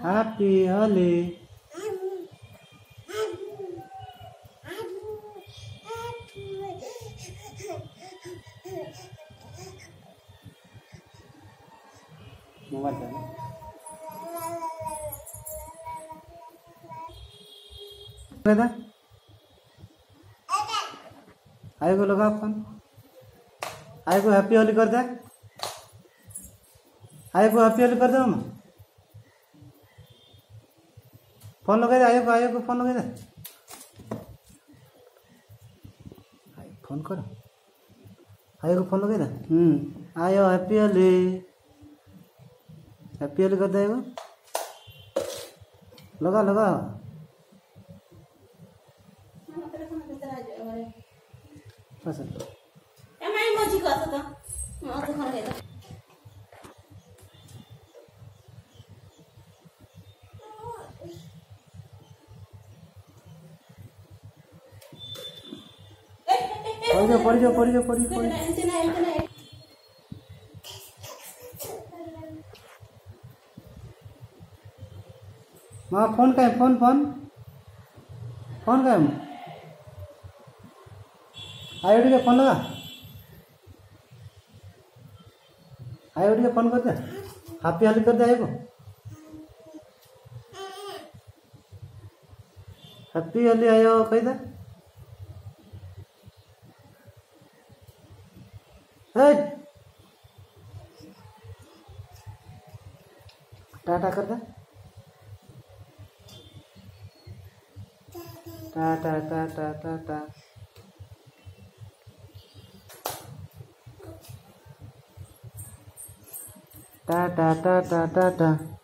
Happy Holi. Mobile आय को लगा phone, आय को हैप्पी होली कर दे, आय को हैप्पी होली कर दे। हम फोन लगा दे, आय को फोन लगा दे, फोन कर, आय को फोन लगा दे। आयो हैप्पी होली, हैप्पी होली कर दे। लगा लगा पसंद मोजी को आता था तो खाना लेता। पढ़ जाओ माँ। फोन का है, फोन का है। आईओडी का फोन लगा, आईओडी का फोन कर दे, हैप्पी होली कर दे। आयो हैप्पी होली, आयो कही दे। टाटा कर दे, टाटा टाटा टाटा। टाटा टाटा टाटा।